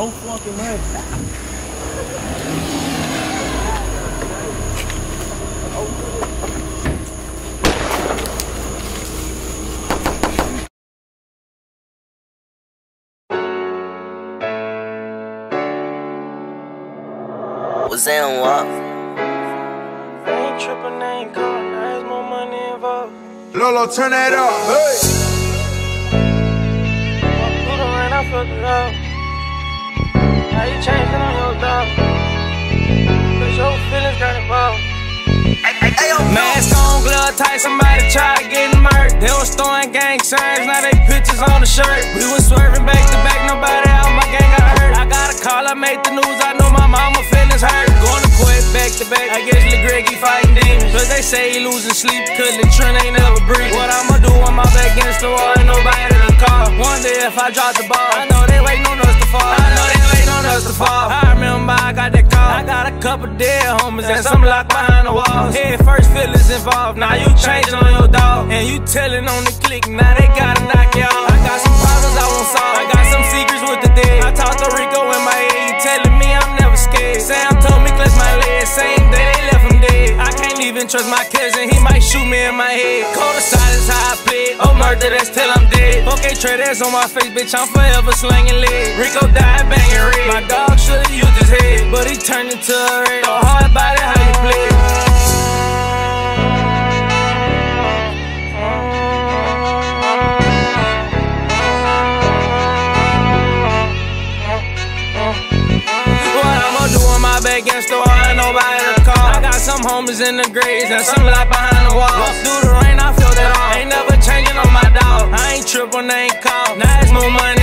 so fucking much. Was that on what? I ain't trippin', I ain't calling, there's more money involved. Lolo, turn that up, hey! Walk through the rain, I fucked it up. Now you changing on your dog, cause your feelings got involved. Mask on, glove tight, somebody try to get murked. They was throwing gang signs, now they pictures on the shirt. We was swerving back to back, nobody out, my gang got hurt. I got a call, I made the news, I know my mama feelings hurt. Going to court back to back, I guess Lil Greggy fighting demons. Cause they say he losing sleep, cause Lil Trent ain't never breathe. What I'ma do when my back against the wall, ain't nobody to call. Wonder if I drop the ball, I know they waiting on us to fall. I know they waiting on us to fall. I remember I got that call, I got a couple dead homies and some locked behind the walls. Head first feelings involved, now you changing on your dog. And you telling on the click, now they gotta knock you off. I got some problems I won't solve, I got some secrets with the dead. I talked to Rico in my head, he telling me I'm never scared. Sam told me clutch my legs, same day they left him dead. I can't even trust my cousin, he might shoot me in my head. Cold aside is how I play, oh murder, that's till I'm dead. Okay, trade ass on my face, bitch, I'm forever slanging legs. Rico died banging red, my dog should've used his head, but he turned into a red. So hard about it, how you play. Against the wall, ain't nobody to call. I got some homies in the graves and some locked behind the wall. Walk through the rain, I feel that all. Ain't never changing on my dog. I ain't trippin', I ain't call. Now it's more money